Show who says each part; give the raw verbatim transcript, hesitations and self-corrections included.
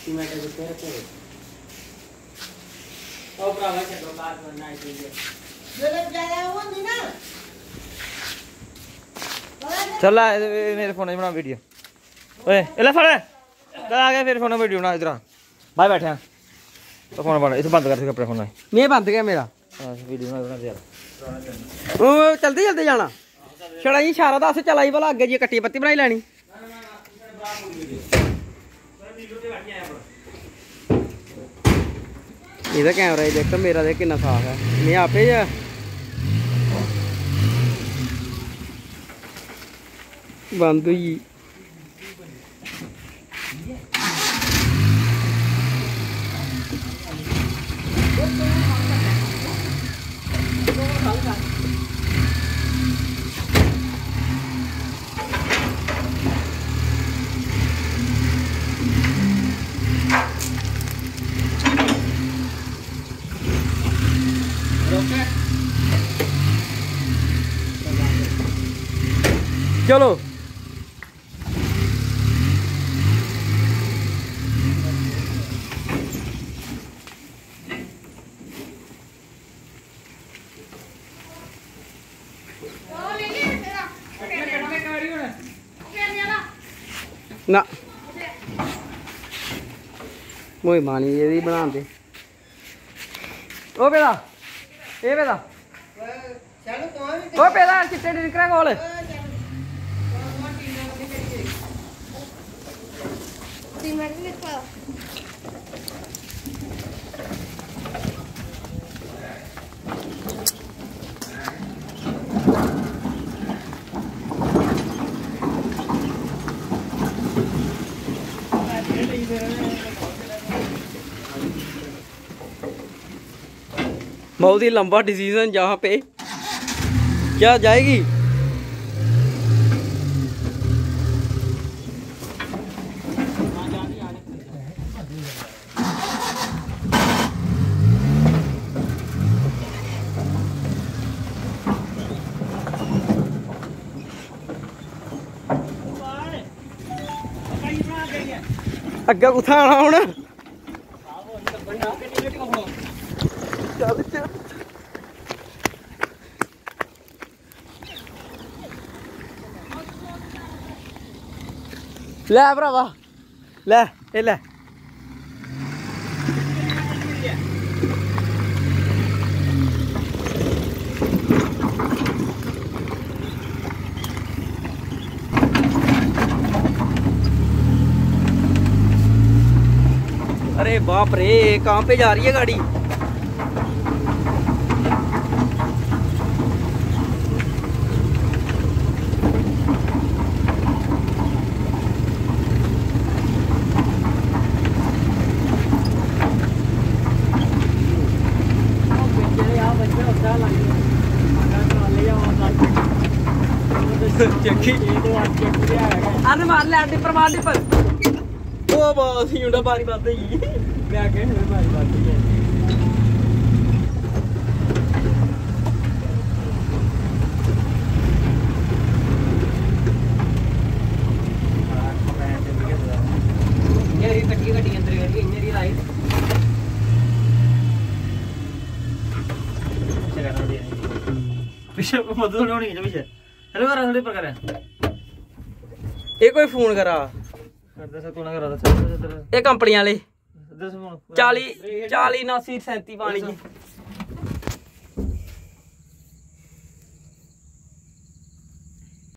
Speaker 1: minute कितने रखे ओ भरावा चलो बात करना है चाहिए जब जाया वो नहीं ना
Speaker 2: चल मेरे फोन बना वीडियो ओए ले फड़ आ गया फिर फोन वीडियो बना इधर भाई बैठे तो फोन बना इसे बंद कर अपने फोन
Speaker 1: मैं बंद गया मेरा
Speaker 2: वीडियो बना बना यार
Speaker 1: ओ चलते चलते जाना छड़ा ही इशारा दस चलाई भला अगे जी कट्टी पत्ती बनाई लैनी इहदा कैमरा ही देख मेरा देख कितना साफ है मैं आपे जा बंद हुई चलो ना मोई मानी ये बना दे ओ बेटा ए बेटा ओ बेटा चिट्टे निकला कोल बहुत ही लंबा डिसीजन जहाँ पे क्या जाएगी अग्गे कुत्थै आना हुण चल चल ले भरावा ले ए ले अरे बाप रे कहाँ पे जा रही है गाड़ी अरे मार ले डिपर मार डिपर ओ बस यूं बारी बात है मैं आके बारी बात है ये कट्टी कट्टी अंदर गई इन्हें राइट चला दे पीछे मधु होनी है पीछे हेलो करा थोड़ी पर करे ये कोई फोन करा ये कंपनी वाले चाली चाली नासी सैंती पानी की